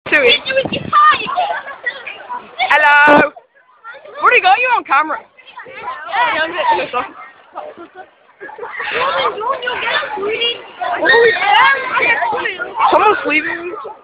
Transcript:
Chewy. Hello. What do you got you on camera? Someone's leaving.